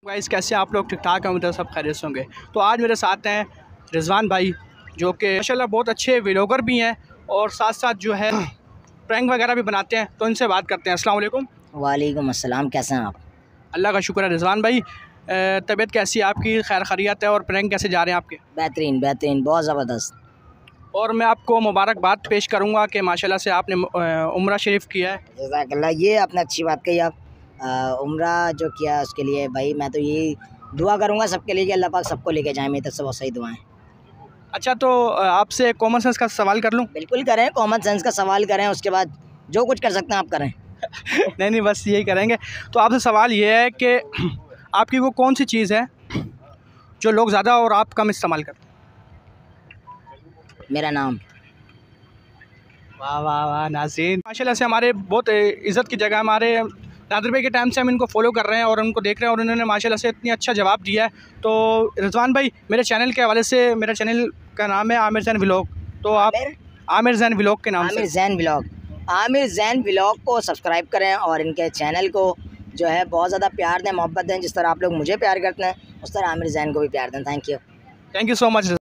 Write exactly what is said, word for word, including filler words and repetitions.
Guys कैसे हैं आप लोग? ठीक ठाक हैं, उम्मीद है सब खैरियत से होंगे। तो आज मेरे साथ हैं रिजवान भाई, जो कि माशाल्लाह बहुत अच्छे व्लॉगर भी हैं और साथ साथ जो है प्रैंक वगैरह भी बनाते हैं। तो इनसे बात करते हैं। अस्सलाम वालेकुम। वालेकुम अस्सलाम, कैसे हैं आप? अल्लाह का शुक्र है। रिजवान भाई, तबीयत कैसी है आपकी? खैर खैरियत है? और प्रैंक कैसे जा रहे हैं आपके? बेहतरीन बेहतरीन, बहुत ज़बरदस्त। और मैं आपको मुबारकबाद पेश करूँगा कि माशाल्लाह से आपने उम्रा शरीफ किया है। जज़ाकल्लाह, ये आपने अच्छी बात कही। आप उम्रा जो किया उसके लिए भाई मैं तो यही दुआ करूँगा सबके लिए कि अल्लाह पाक सबको लेके जाए। मेरी तरफ से बहुत सही दुआएं। अच्छा, तो आपसे कॉमन सेंस का सवाल कर लूँ? बिल्कुल करें, कॉमन सेंस का सवाल करें, उसके बाद जो कुछ कर सकते हैं आप करें। नहीं नहीं, बस यही करेंगे। तो आपसे सवाल ये है कि आपकी वो कौन सी चीज़ है जो लोग ज़्यादा और आप कम इस्तेमाल करते हैं? मेरा नाम। वाह वाह वाह नाज़रीन, माशाल्लाह से हमारे बहुत इज़्ज़त की जगह हमारे नादिर भाई के टाइम से हम इनको फॉलो कर रहे हैं और उनको देख रहे हैं और उन्होंने माशाल्लाह से इतनी अच्छा जवाब दिया है। तो रिजवान भाई, मेरे चैनल के हवाले से, मेरा चैनल का नाम है आमिर जैन व्लॉग, तो आप आमिर जैन व्लॉग के नाम से आमिर जैन व्लॉग आमिर जैन व्लॉग को सब्सक्राइब करें और इनके चैनल को जो है बहुत ज़्यादा प्यार दें, मोहब्बत दें। जिस तरह आप लोग मुझे प्यार करते हैं उस तरह आमिर जैन को भी प्यार दें। Thank you thank you so much.